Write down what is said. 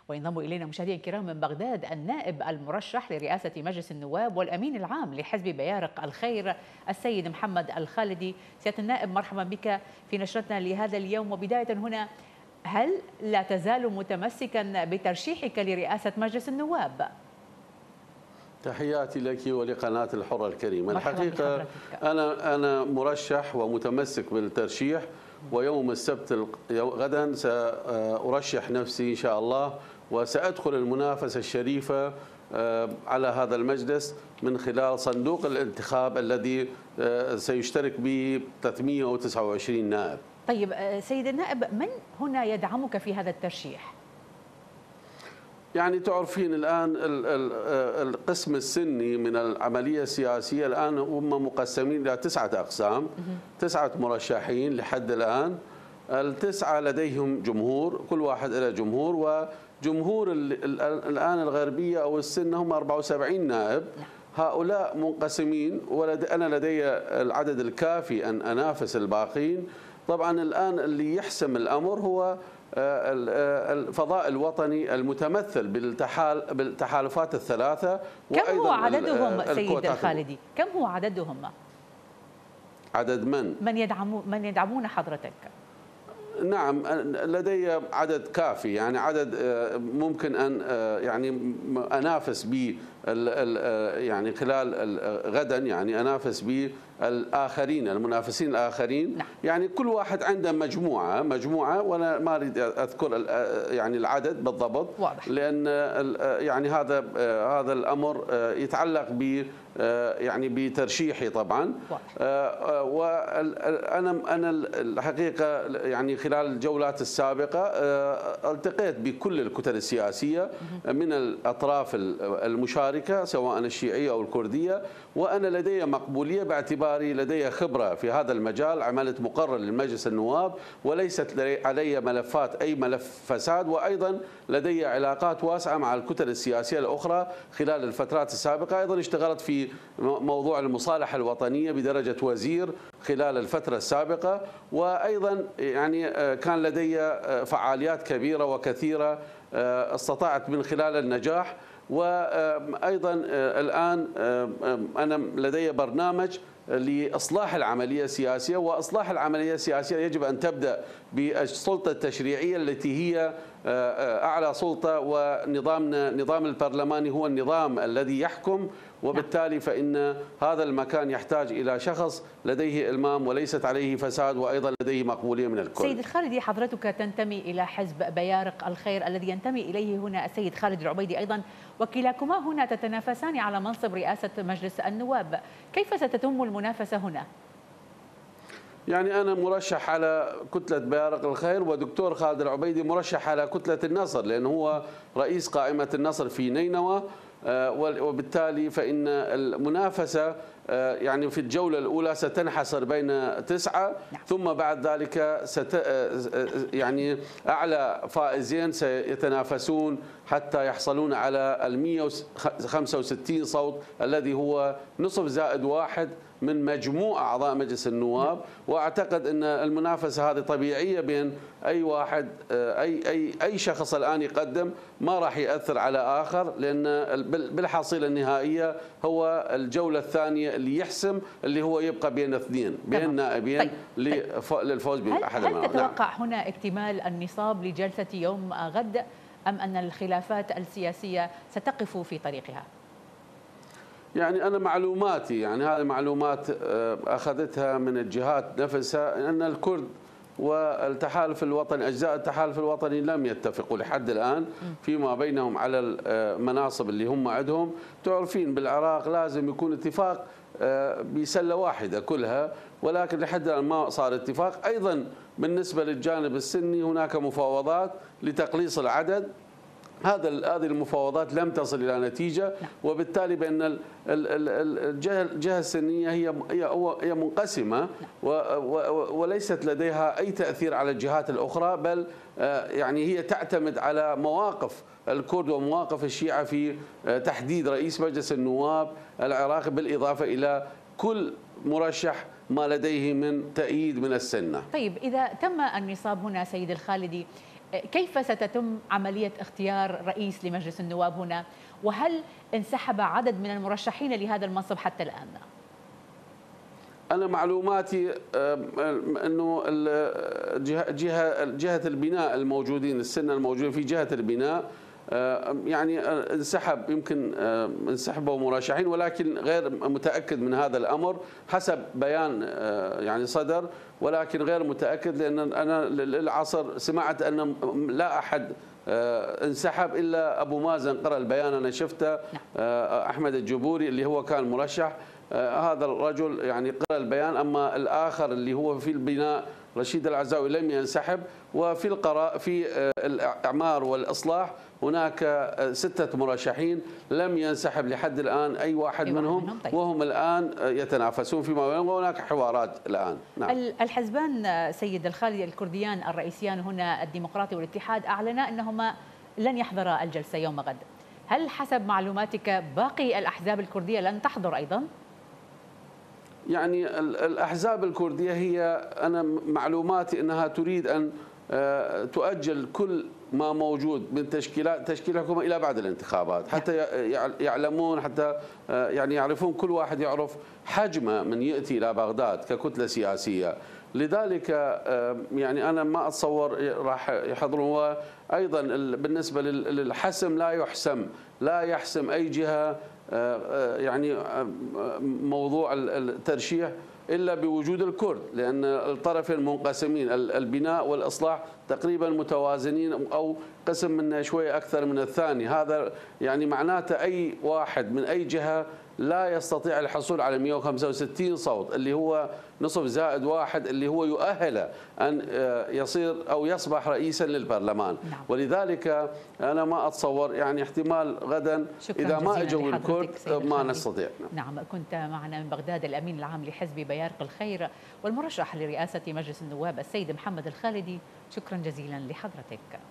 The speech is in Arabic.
وينضم إلينا مشاهدينا الكرام من بغداد النائب المرشح لرئاسة مجلس النواب والأمين العام لحزب بيارق الخير السيد محمد الخالدي. سيادة النائب مرحبا بك في نشرتنا لهذا اليوم. وبداية هنا، هل لا تزال متمسكا بترشيحك لرئاسة مجلس النواب؟ تحياتي لك ولقناة الحرة الكريمة. الحقيقة أنا مرشح ومتمسك بالترشيح، ويوم السبت غدا سأرشح نفسي إن شاء الله، وسأدخل المنافسة الشريفة على هذا المجلس من خلال صندوق الانتخاب الذي سيشترك به 329 نائب. طيب سيد النائب، من هنا يدعمك في هذا الترشيح؟ يعني تعرفين الآن القسم السني من العملية السياسية الآن هم مقسمين إلى 9 أقسام، 9 مرشحين لحد الآن. التسعة لديهم جمهور، كل واحد له جمهور، وجمهور الآن الغربية أو السن هم 74 نائب. هؤلاء منقسمين، وأنا لدي العدد الكافي أن أنافس الباقين. طبعا الآن اللي يحسم الأمر هو الفضاء الوطني المتمثل بالتحالفات الثلاثة. كم هو عددهم سيد الخالدي؟ كم هو عددهم؟ عدد من يدعمون حضرتك؟ نعم، لدي عدد كافي، يعني عدد ممكن أن يعني أنافس به يعني خلال غدا، يعني أنافس به الآخرين، المنافسين الآخرين. نعم. يعني كل واحد عنده مجموعة، وأنا ما أريد أذكر يعني العدد بالضبط. واضح. لأن يعني هذا الأمر يتعلق ب يعني بترشيحي طبعا. وأنا الحقيقة يعني خلال الجولات السابقة التقيت بكل الكتل السياسية من الأطراف المشاركة سواء الشيعية أو الكردية، وأنا لدي مقبولية باعتباري لدي خبرة في هذا المجال. عملت مقرر للمجلس النواب، وليست علي ملفات أي ملف فساد، وأيضا لدي علاقات واسعة مع الكتل السياسية الأخرى خلال الفترات السابقة. أيضا اشتغلت في موضوع المصالحة الوطنية بدرجة وزير خلال الفترة السابقة، وأيضا يعني كان لدي فعاليات كبيرة وكثيرة استطعت من خلال النجاح. وأيضا الآن أنا لدي برنامج لإصلاح العملية السياسية، وإصلاح العملية السياسية يجب أن تبدأ بالسلطة التشريعية التي هي أعلى سلطة، ونظامنا نظام البرلماني هو النظام الذي يحكم، وبالتالي فإن هذا المكان يحتاج إلى شخص لديه إلمام وليست عليه فساد، وأيضا لديه مقبولية من الكل. سيد الخالدي، حضرتك تنتمي إلى حزب بيارق الخير الذي ينتمي إليه هنا السيد خالد العبيدي أيضا، وكلاكما هنا تتنافسان على منصب رئاسة مجلس النواب. كيف ستتم المنافسة هنا؟ يعني أنا مرشح على كتلة بيارق الخير، ودكتور خالد العبيدي مرشح على كتلة النصر، لأنه هو رئيس قائمة النصر في نينوى. وبالتالي فإن المنافسة يعني في الجولة الأولى ستنحصر بين 9، ثم بعد ذلك يعني أعلى فائزين سيتنافسون حتى يحصلون على 165 صوت، الذي هو نصف زائد 1 من مجموع أعضاء مجلس النواب. وأعتقد أن المنافسة هذه طبيعية بين أي واحد، أي شخص الآن يقدم ما راح يأثر على آخر، لأن بالحصيلة النهائية هو الجولة الثانية اللي يحسم، اللي هو يبقى بين 2 بين نائبين للفوز بأحد هل تتوقع هنا اكتمال النصاب لجلسة يوم غد، أم أن الخلافات السياسية ستقف في طريقها؟ يعني أنا معلوماتي، يعني هذه معلومات أخذتها من الجهات نفسها، أن الكرد والتحالف الوطني، أجزاء التحالف الوطني لم يتفقوا لحد الآن فيما بينهم على المناصب اللي هم عندهم. تعرفين بالعراق لازم يكون اتفاق بسلة واحدة كلها، ولكن لحد الآن ما صار اتفاق. أيضا بالنسبة للجانب السني هناك مفاوضات لتقليص العدد. هذه المفاوضات لم تصل إلى نتيجة، وبالتالي بأن الجهة السنية هي منقسمة وليست لديها أي تأثير على الجهات الأخرى، بل يعني هي تعتمد على مواقف الكرد ومواقف الشيعة في تحديد رئيس مجلس النواب العراقي، بالإضافة إلى كل مرشح ما لديه من تأييد من السنة. طيب إذا تم النصاب هنا سيد الخالدي، كيف ستتم عملية اختيار رئيس لمجلس النواب هنا؟ وهل انسحب عدد من المرشحين لهذا المنصب حتى الآن؟ أنا معلوماتي أنه جهة البناء الموجودين، السنة الموجودين في جهة البناء يعني انسحب، يمكن انسحبوا مرشحين، ولكن غير متأكد من هذا الأمر حسب بيان يعني صدر، ولكن غير متأكد، لأن أنا للعصر سمعت أن لا أحد انسحب إلا أبو مازن قرأ البيان، أنا شفته أحمد الجبوري اللي هو كان مرشح، هذا الرجل يعني قرأ البيان، أما الآخر اللي هو في البناء رشيد العزاوي لم ينسحب. وفي في الإعمار والإصلاح هناك 6 مرشحين لم ينسحب لحد الآن أي واحد منهم، طيب. وهم الآن يتنافسون فيما بينهم وهناك حوارات الآن. نعم. الحزبان سيد الخالدي الكرديان الرئيسيان هنا الديمقراطي والاتحاد أعلنا أنهما لن يحضرا الجلسة يوم غد. هل حسب معلوماتك باقي الأحزاب الكردية لن تحضر أيضا؟ يعني الأحزاب الكردية هي أنا معلوماتي أنها تريد أن تؤجل كل ما موجود من تشكيل حكومة إلى بعد الانتخابات، حتى يعلمون، حتى يعني يعرفون، كل واحد يعرف حجمه من يأتي إلى بغداد ككتلة سياسية. لذلك يعني أنا ما أتصور راح يحضرون. وأيضا بالنسبة للحسم لا يحسم أي جهة يعني موضوع الترشيح إلا بوجود الكرد، لأن الطرفين منقسمين، البناء والإصلاح تقريبا متوازنين أو قسم منه شوية أكثر من الثاني. هذا يعني معناته أي واحد من أي جهة لا يستطيع الحصول على 165 صوت اللي هو نصف زائد واحد اللي هو يؤهله أن يصير أو يصبح رئيسا للبرلمان. نعم. ولذلك أنا ما أتصور يعني احتمال غدا إذا ما أجوا الكرد ما نستطيع. نعم، كنت معنا من بغداد الأمين العام لحزب بيارق الخير والمرشح لرئاسة مجلس النواب السيد محمد الخالدي، شكرا جزيلا لحضرتك.